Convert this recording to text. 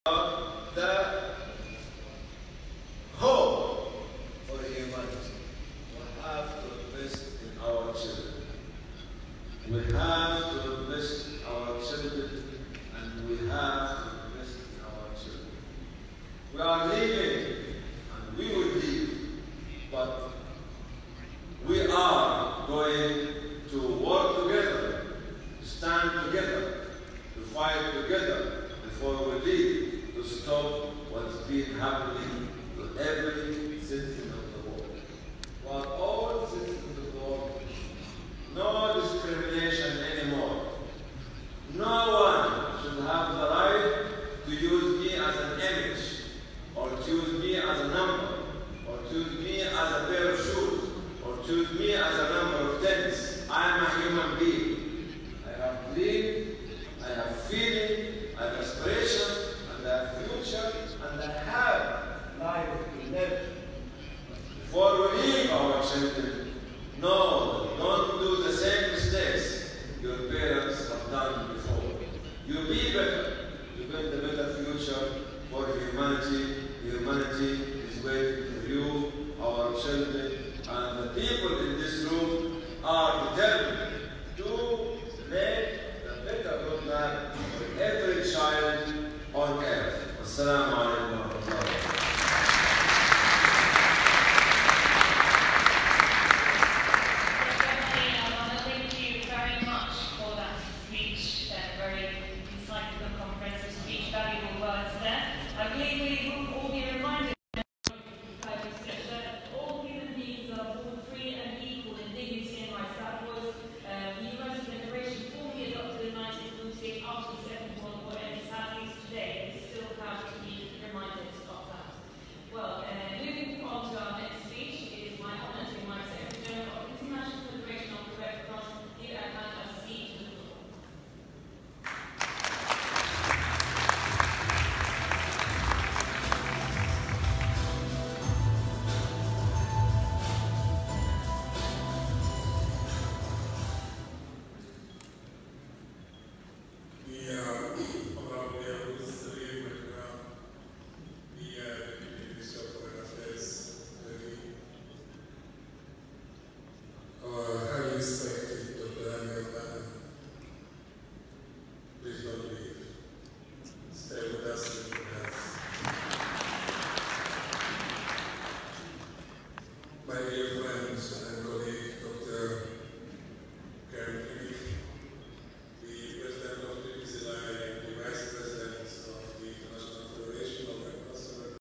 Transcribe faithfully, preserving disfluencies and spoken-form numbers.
the hope for humanity. We have to invest in our children. We have to invest in our children, and we have to invest in our children. We are leaving, and we will leave, but we are going to work together, to stand together, to fight together before we leave, to stop what's been happening to every citizen of the world. We are all citizens of the world. No discrimination anymore. No one should have the right to use me as an image, or choose me as a number, or choose me as a pair of shoes, or choose me as a number of tennis. I am a human being. I have dream, I have feeling, I have aspiration, and I have future, and I have life to live. Before we leave our children, no, don't do the same mistakes your parents have done before. You be better. You build a better future for humanity. Humanity is waiting for you, our children, and the people in this room are determined to make a better roadmap for every child on earth. Assalamu alaikum wa rahmatullahi. I believe we will all be